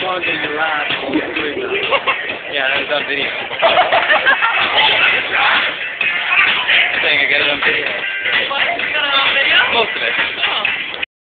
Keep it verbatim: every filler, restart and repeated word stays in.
long as you laugh. Yeah, that was on video. I'm saying I got it on video. What? You got it on video? Most of it. Oh.